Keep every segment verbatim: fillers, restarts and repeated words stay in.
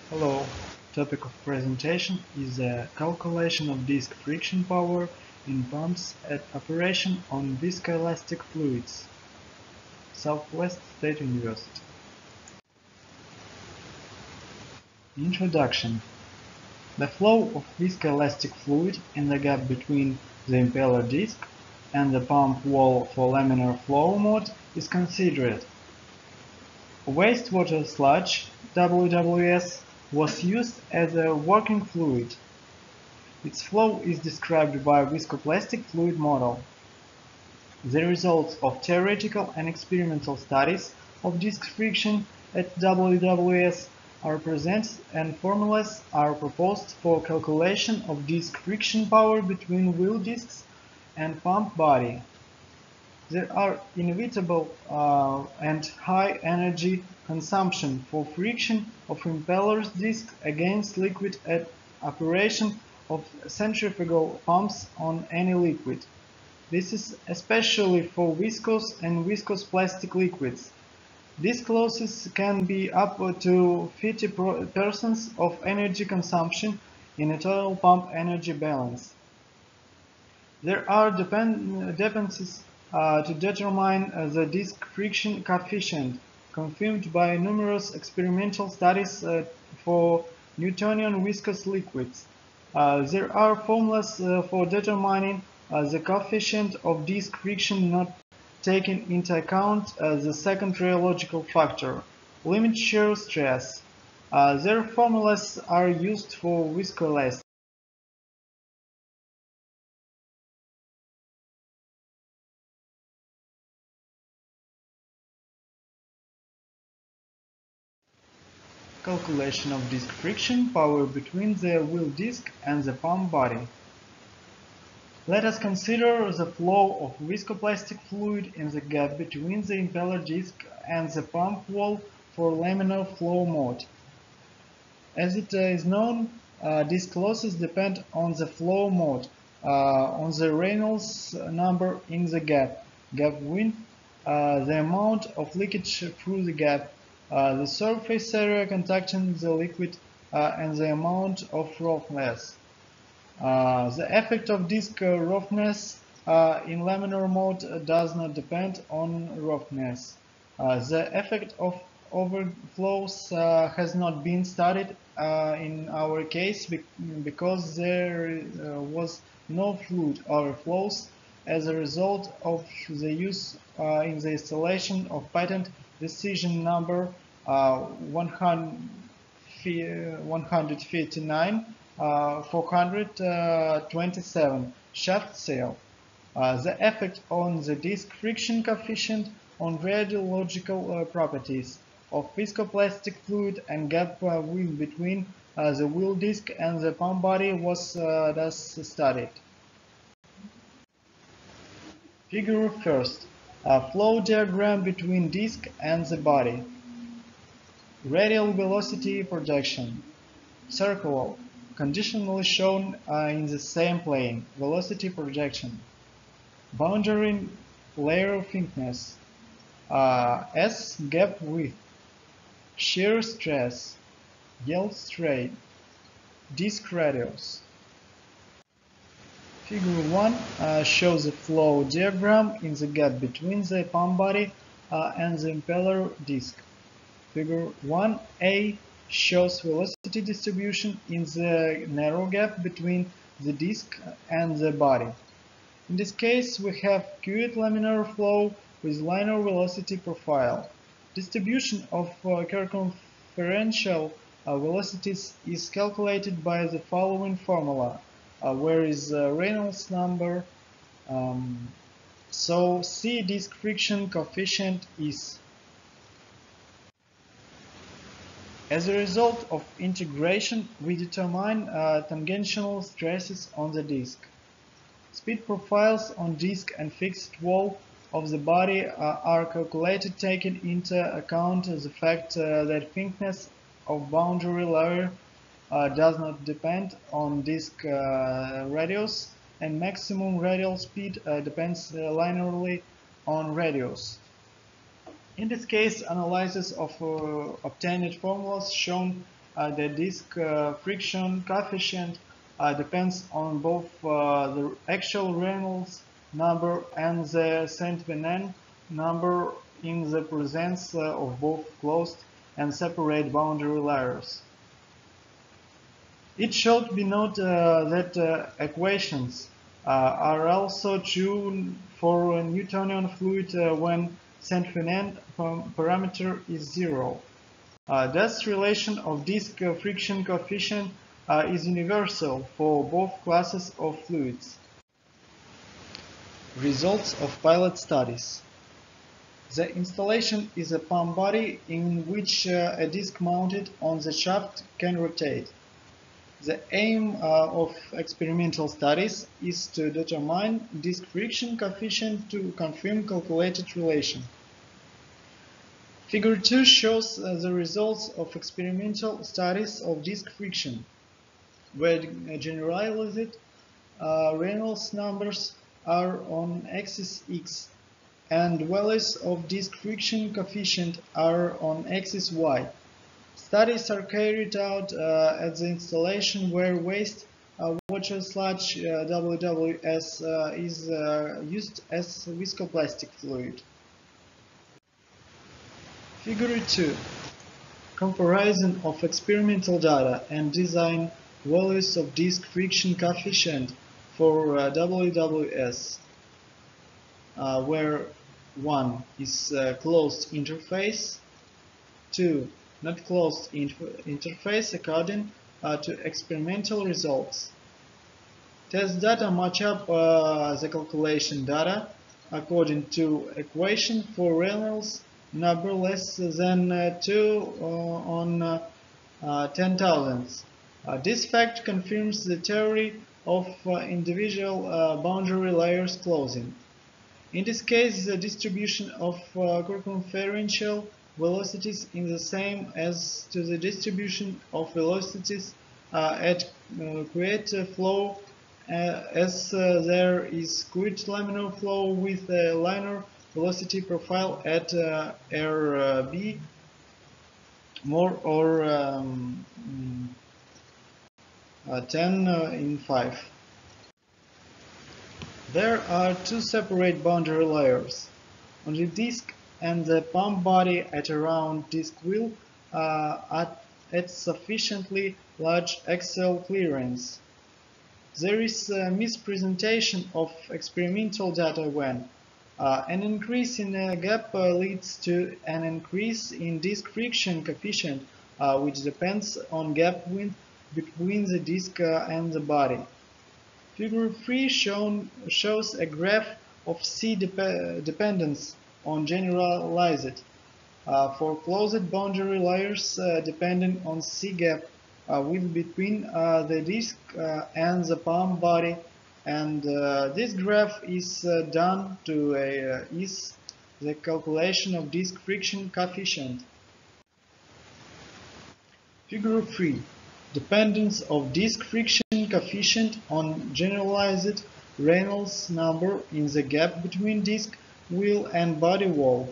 Hello. Topic of presentation is the calculation of disk friction power in pumps at operation on viscoelastic fluids. Southwest State University. Introduction. The flow of viscoelastic fluid in the gap between the impeller disc and the pump wall for laminar flow mode is considered. Wastewater sludge, W W S, was used as a working fluid. Its flow is described by a viscoelastic fluid model. The results of theoretical and experimental studies of disk friction at W W S are presented and formulas are proposed for calculation of disk friction power between wheel discs and pump body. There are inevitable uh, and high energy consumption for friction of impeller disc against liquid at operation of centrifugal pumps on any liquid. This is especially for viscous and viscous plastic liquids. These losses can be up to fifty percent of energy consumption in a total pump energy balance. There are depend dependencies uh, to determine uh, the disk friction coefficient, confirmed by numerous experimental studies uh, for Newtonian viscous liquids. Uh, there are formulas uh, for determining uh, the coefficient of disk friction not taking into account uh, the second rheological factor, limit shear stress. Uh, their formulas are used for viscoelastic. Calculation of disk friction power between the wheel disc and the pump body. Let us consider the flow of viscoplastic fluid in the gap between the impeller disc and the pump wall for laminar flow mode. As it is known, uh, disk losses depend on the flow mode, uh, on the Reynolds number in the gap, gap width, uh, the amount of leakage through the gap, uh, the surface area contacting the liquid, uh, and the amount of roughness. Uh, the effect of disk uh, roughness uh, in laminar mode uh, does not depend on roughness. Uh, the effect of overflows uh, has not been studied uh, in our case be because there uh, was no fluid overflows as a result of the use uh, in the installation of patent decision number uh, one fifty-nine uh, four hundred twenty-seven shaft seal. Uh, the effect on the disk friction coefficient on radiological uh, properties of viscoplastic fluid and gap uh, width between uh, the wheel disc and the pump body was uh, thus studied. Figure first. A flow diagram between disc and the body. Radial velocity projection. Circular, conditionally shown uh, in the same plane. Velocity projection. Boundary layer thickness. Uh, S gap width. Shear stress. Yield straight. Disc radius. Figure one uh, shows a flow diagram in the gap between the pump body uh, and the impeller disc. Figure one A shows velocity distribution in the narrow gap between the disc and the body. In this case, we have queued laminar flow with linear velocity profile. Distribution of uh, circumferential uh, velocities is calculated by the following formula, uh, where is uh, Reynolds number. Um, so C disk friction coefficient is. As a result of integration, we determine uh, tangential stresses on the disk. Speed profiles on disk and fixed wall of the body uh, are calculated taking into account the fact uh, that thickness of boundary layer uh, does not depend on disk uh, radius, and maximum radial speed uh, depends uh, linearly on radius. In this case, analysis of uh, obtained formulas shown uh, the disk uh, friction coefficient uh, depends on both uh, the actual Reynolds number and the Saint Venant number in the presence uh, of both closed and separate boundary layers. It should be noted uh, that uh, equations uh, are also true for a Newtonian fluid uh, when Saint Venant parameter is zero. Uh, thus, relation of disk uh, friction coefficient uh, is universal for both classes of fluids. Results of pilot studies. The installation is a pump body in which uh, a disk mounted on the shaft can rotate. The aim uh, of experimental studies is to determine disk friction coefficient to confirm calculated relation. Figure two shows uh, the results of experimental studies of disk friction, where generalized uh, Reynolds numbers are on axis X and values of disk friction coefficient are on axis Y. Studies are carried out uh, at the installation where waste uh, water sludge uh, W W S uh, is uh, used as viscoelastic fluid. Figure two. Comparison of experimental data and design values of disk friction coefficient for uh, W W S, uh, where one is uh, closed interface, two not closed inter interface according uh, to experimental results. Test data match up uh, the calculation data according to equation for Reynolds number less than uh, two uh, on uh, uh, ten thousandths. Uh, this fact confirms the theory of uh, individual uh, boundary layers closing. In this case, the distribution of uh, circumferential velocities is the same as to the distribution of velocities uh, at uh, create flow uh, as uh, there is quick laminar flow with a linear velocity profile at uh, R uh, B more or um, uh, ten uh, in five. There are two separate boundary layers. On the disk and the pump body at around disk wheel uh, at, at sufficiently large axial clearance. There is a mispresentation of experimental data when uh, an increase in a gap uh, leads to an increase in disk friction coefficient, uh, which depends on gap width between the disk uh, and the body. Figure three shown, shows a graph of C dep dependence on generalized uh, for closed boundary layers uh, depending on C gap uh, width between uh, the disk uh, and the pump body, and uh, this graph is uh, done to uh, is the calculation of disk friction coefficient. Figure three. Dependence of disk friction coefficient on generalized Reynolds number in the gap between disk wheel and body wall.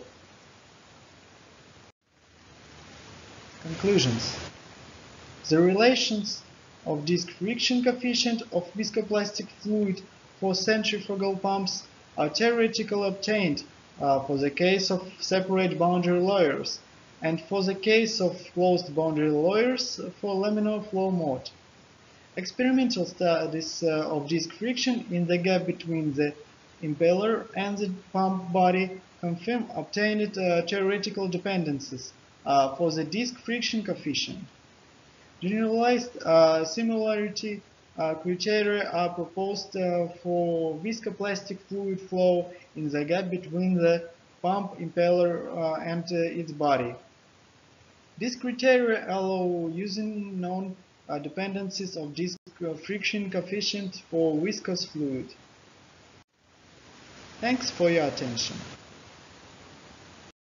Conclusions. The relations of disk friction coefficient of viscoelastic fluid for centrifugal pumps are theoretically obtained uh, for the case of separate boundary layers, and for the case of closed boundary layers for laminar flow mode. Experimental studies uh, of disk friction in the gap between the impeller and the pump body confirm obtained uh, theoretical dependencies uh, for the disk friction coefficient. Generalized uh, similarity uh, criteria are proposed uh, for viscoelastic fluid flow in the gap between the pump impeller uh, and uh, its body. These criteria allow using known uh, dependencies of disk uh, friction coefficient for viscous fluid. Thanks for your attention.